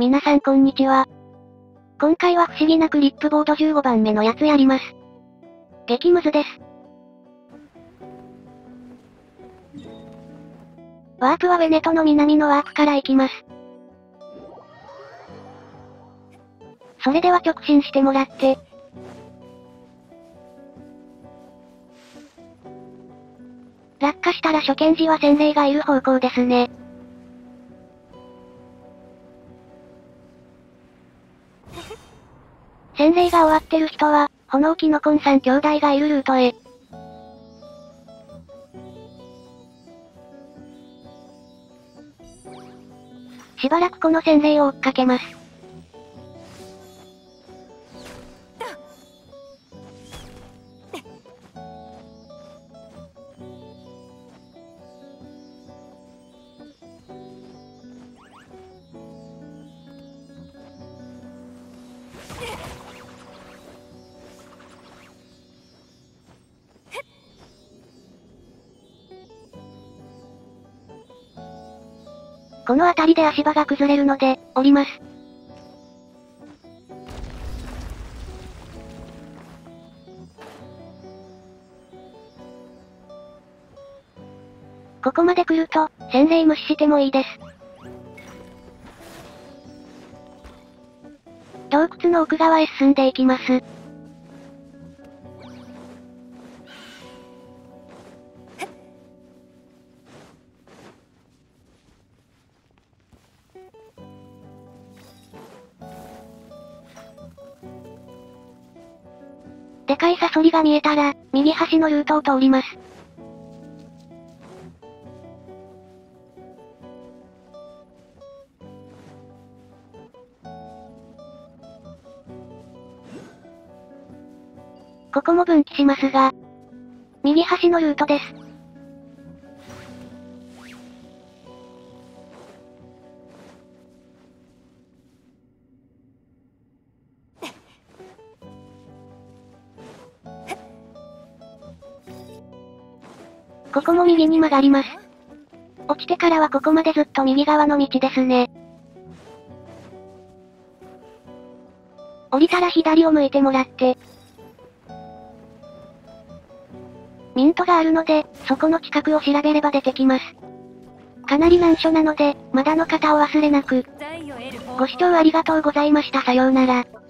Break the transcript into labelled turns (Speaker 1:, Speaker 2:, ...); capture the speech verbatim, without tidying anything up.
Speaker 1: 皆さんこんにちは。今回は不思議なクリップボードじゅうごばんめのやつやります。激ムズです。ワープはウェネトの南のワープから行きます。それでは直進してもらって。落下したら初見時は洗礼がいる方向ですね。洗礼が終わってる人は、炎キノコンさん兄弟がいるルートへ。しばらくこの洗礼を追っかけます。この辺りで足場が崩れるので、降ります。ここまで来ると、洗礼無視してもいいです。洞窟の奥側へ進んでいきます。でかいサソリが見えたら、右端のルートを通ります。ここも分岐しますが、右端のルートです。ここも右に曲がります。落ちてからはここまでずっと右側の道ですね。降りたら左を向いてもらって。ミントがあるので、そこの近くを調べれば出てきます。かなり難所なので、まだの方を忘れなく。ご視聴ありがとうございました。さようなら。